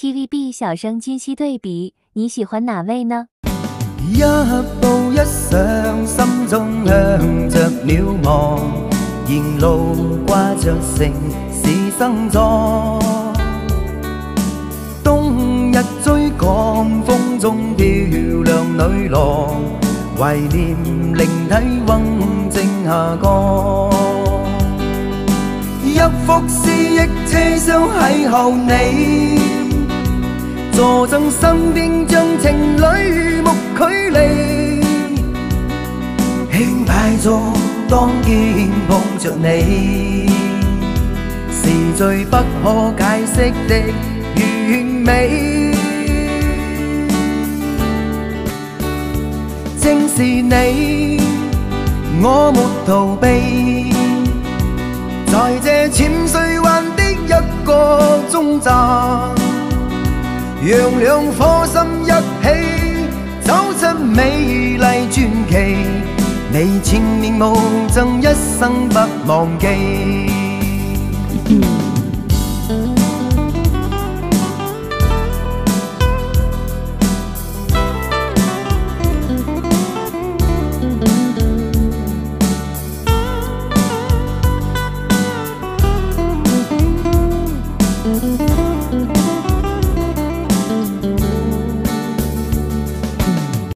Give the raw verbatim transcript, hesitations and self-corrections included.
T V B 小生今昔对比，你喜欢哪位呢？ 一步一上，心中向着渺茫，沿路挂着城市生壯。冬日追趕風中漂亮女郎，懷念靈體溫靜下降。一幅詩憶車廂邂逅你，坐贈身邊將情侶目距離，輕擺咗當肩碰着你，是最不可解釋的完美。正是你，我沒逃避，在這淺水灣的一個終站，讓兩顆心一起走出美麗傳奇，你前面無贈一生不忘記。